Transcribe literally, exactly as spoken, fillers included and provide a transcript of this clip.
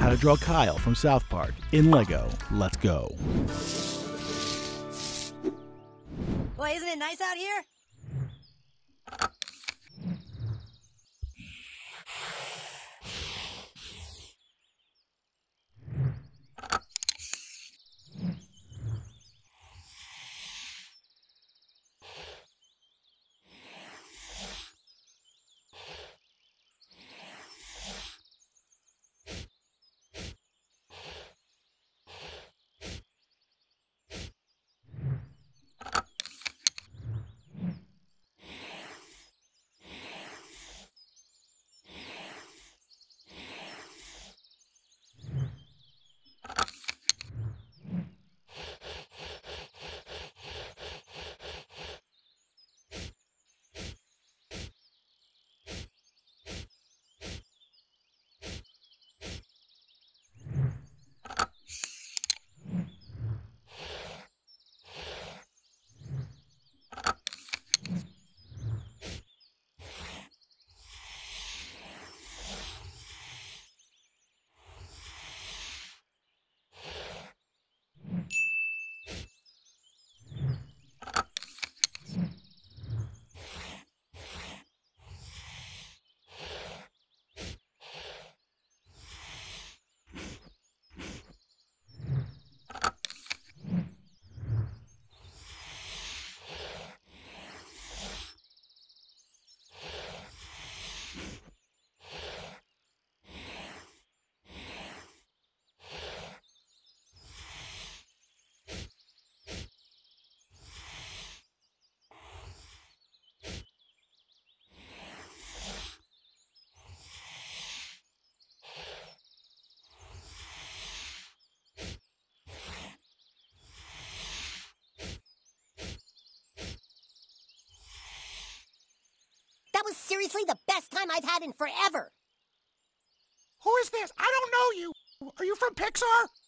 how to draw Kyle from South Park in Lego. Let's go. Boy, isn't it nice out here? That was seriously the best time I've had in forever. Who is this? I don't know you. Are you from Pixar?